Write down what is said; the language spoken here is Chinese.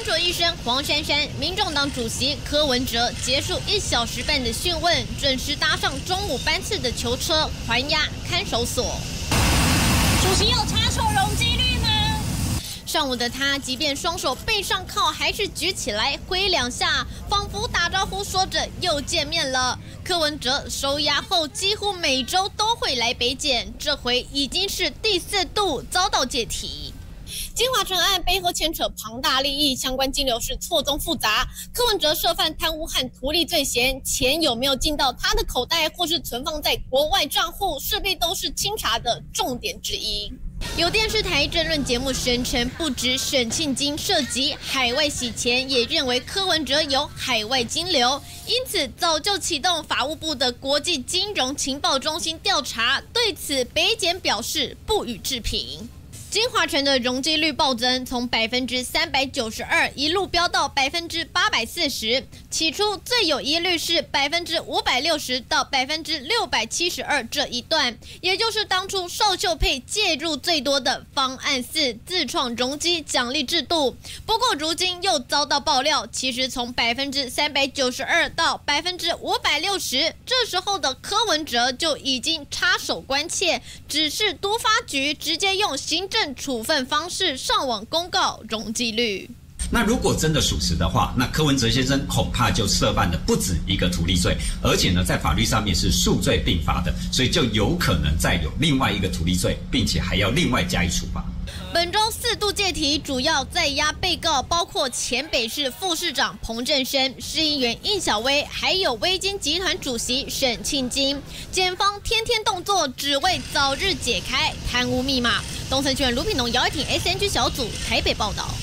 卓医生黄珊珊、民众党主席柯文哲结束1小时半的讯问，准时搭上中午班次的囚车，还押看守所。 主席有查处容积率吗？ 上午的他，即便双手背上铐，还是举起来挥2下，仿佛打招呼，说着又见面了。柯文哲收押后，几乎每周都会来北检，这回已经是第4度遭到解题。金华城案背后牵扯庞大利益，相关金流是错综复杂。柯文哲涉犯贪污和图利罪嫌，钱有没有进到他的口袋，或是存放在国外账户，势必都是清查的重点之一。有电视台政论节目声称，不止沈庆金涉及海外洗钱，也认为柯文哲有海外金流，因此早就启动法务部的国际金融情报中心调查。对此，北检表示不予置评。金华城的容积率暴增，从392%一路飙到840%。起初最有疑虑是560%到672%这一段，也就是当初邵秀佩介入最多的方案4自创容积奖励制度。不过如今又遭到爆料，其实从392%到560%，这时候的柯文哲就已经插手关切，指示都发局直接用行政处分方式上网公告容积率。 那如果真的属实的话，那柯文哲先生恐怕就涉犯了不止一个图利罪，而且呢，在法律上面是数罪并罚的，所以就有可能再有另外一个图利罪，并且还要另外加以处罚。 本周4度借题，主要在押被告包括前北市副市长彭振声、市议员应小薇，还有威金集团主席沈庆金。检方天天动作，只为早日解开贪污密码。东森新闻卢品农、姚一挺 SNG 小组台北报道。